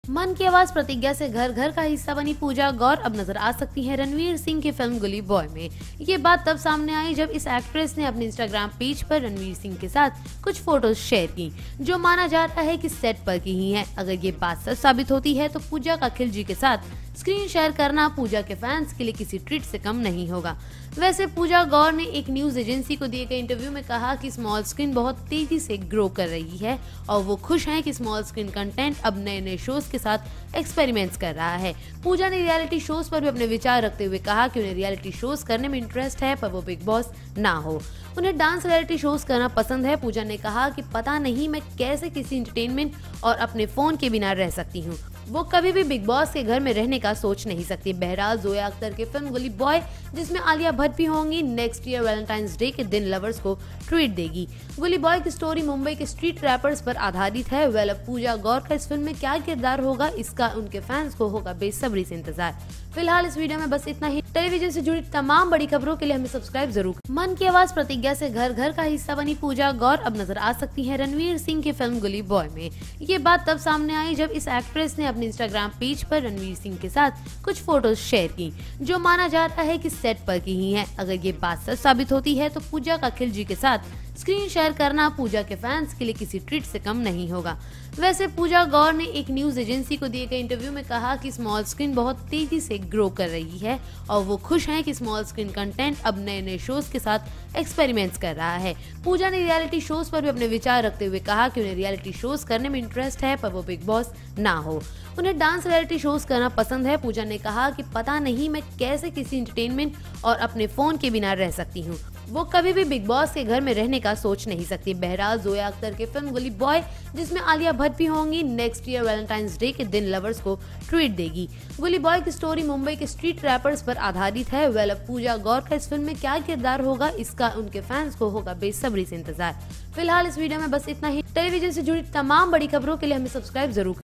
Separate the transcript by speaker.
Speaker 1: मन की आवाज प्रतिज्ञा से घर घर का हिस्सा बनी पूजा गौर अब नजर आ सकती हैं रणवीर सिंह की फिल्म गुली बॉय में। ये बात तब सामने आई जब इस एक्ट्रेस ने अपने इंस्टाग्राम पेज पर रणवीर सिंह के साथ कुछ फोटोज शेयर की, जो माना जा रहा है कि सेट पर की ही है। अगर ये बात सच साबित होती है तो पूजा का खिलजी के साथ स्क्रीन शेयर करना पूजा के फैंस के लिए किसी ट्रीट से कम नहीं होगा। वैसे पूजा गौर ने एक न्यूज एजेंसी को दिए गए इंटरव्यू में कहा कि स्मॉल स्क्रीन बहुत तेजी से ग्रो कर रही है और वो खुश हैं कि स्मॉल स्क्रीन कंटेंट अब नए नए शोज के साथ एक्सपेरिमेंट्स कर रहा है। पूजा ने रियलिटी शोज पर भी अपने विचार रखते हुए कहा कि उन्हें रियलिटी शोज करने में इंटरेस्ट है, पर वो बिग बॉस ना हो। उन्हें डांस रियलिटी शोज करना पसंद है। पूजा ने कहा कि पता नहीं मैं कैसे किसी एंटरटेनमेंट और अपने फोन के बिना रह सकती हूँ। वो कभी भी बिग बॉस के घर में रहने का सोच नहीं सकती। बहरहाल जोया अख्तर की फिल्म गुली बॉय, जिसमें आलिया भट्ट भी होंगी, नेक्स्ट ईयर वैलेंटाइंस डे के दिन लवर्स को ट्रीट देगी। गुली बॉय की स्टोरी मुंबई के स्ट्रीट रैपर्स पर आधारित है। वेल, अब पूजा गौर का इस फिल्म में क्या किरदार होगा, इसका उनके फैंस को होगा बेसब्री से इंतजार। फिलहाल इस वीडियो में बस इतना ही। टेलीविजन से जुड़ी तमाम बड़ी खबरों के लिए हमें सब्सक्राइब जरूर। मन की आवाज प्रतिज्ञा से घर घर का हिस्सा बनी पूजा गौर अब नजर आ सकती हैं रणवीर सिंह की फिल्म गुली बॉय में। ये बात तब सामने आई जब इस एक्ट्रेस ने अपने इंस्टाग्राम पेज पर रणवीर सिंह के साथ कुछ फोटोज शेयर की, जो माना जा रहा है कि सेट पर की ही है। अगर ये बात सच साबित होती है तो पूजा का खिलजी के साथ स्क्रीन शेयर करना पूजा के फैंस के लिए किसी ट्रीट से कम नहीं होगा। वैसे पूजा गौर ने एक न्यूज एजेंसी को दिए गए इंटरव्यू में कहा कि स्मॉल स्क्रीन बहुत तेजी से ग्रो कर रही है और वो खुश हैं कि स्मॉल स्क्रीन कंटेंट अब नए नए शोज के साथ एक्सपेरिमेंट्स कर रहा है। पूजा ने रियलिटी शोज पर भी अपने विचार रखते हुए कहा कि उन्हें रियलिटी शोज करने में इंटरेस्ट है, पर वो बिग बॉस ना हो। उन्हें डांस रियलिटी शोज करना पसंद है। पूजा ने कहा कि पता नहीं मैं कैसे किसी एंटरटेनमेंट और अपने फोन के बिना रह सकती हूँ। वो कभी भी बिग बॉस के घर में रहने का सोच नहीं सकती। बहरहाल जोया अख्तर की फिल्म गुली बॉय, जिसमें आलिया भट्ट भी होंगी, नेक्स्ट ईयर वैलेंटाइंस डे के दिन लवर्स को ट्रीट देगी। गुली बॉय की स्टोरी मुंबई के स्ट्रीट रैपर्स पर आधारित है। वेल, अब पूजा गौर का इस फिल्म में क्या किरदार होगा, इसका उनके फैंस को होगा बेसब्री से इंतजार। फिलहाल इस वीडियो में बस इतना ही। टेलीविजन से जुड़ी तमाम बड़ी खबरों के लिए हमें सब्सक्राइब जरूर।